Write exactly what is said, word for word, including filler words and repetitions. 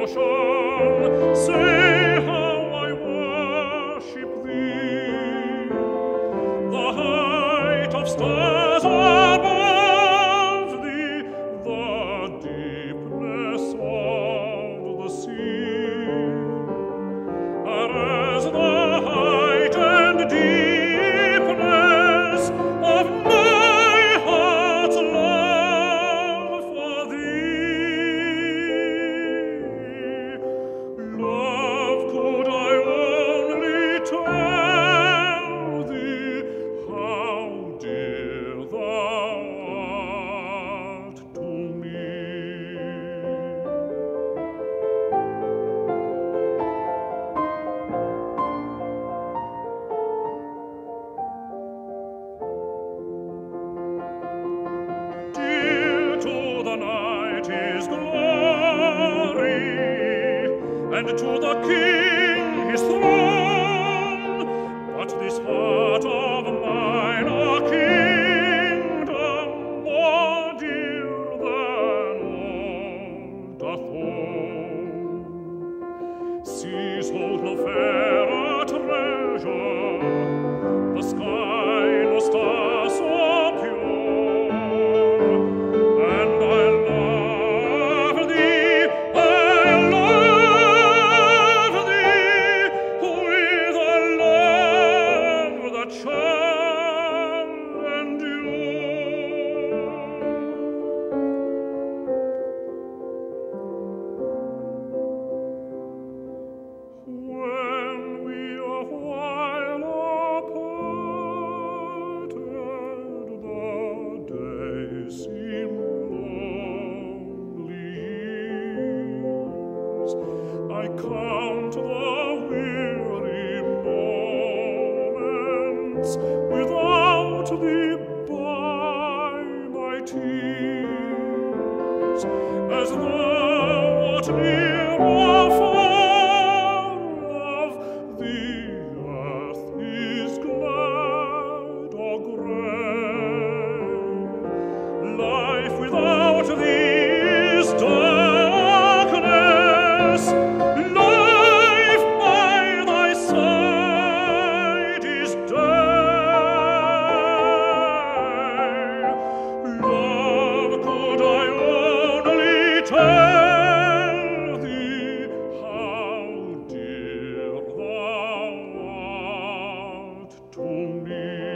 ocean, say how I worship thee. The height of stars above thee, the deepness of the sea, are as the height and deepness of my heart's love for thee. Love, could I only tell thee how dear thou art to me. Dear to the night is glory, and to the King his throne. But this heart of mine, a kingdom more dear than all doth hold. Seas hold no fairer treasure, the sky no star so pure. And I love thee, I love thee, with a love that shall endure. When we a while parted, the days seem lonely years. I count the weary moments without thee by my tears, as thou art near or far, love, the earth is glad or gray. Life without thee is darkness, life by thy side is day. Love, could I only tell thee how dear thou art to me.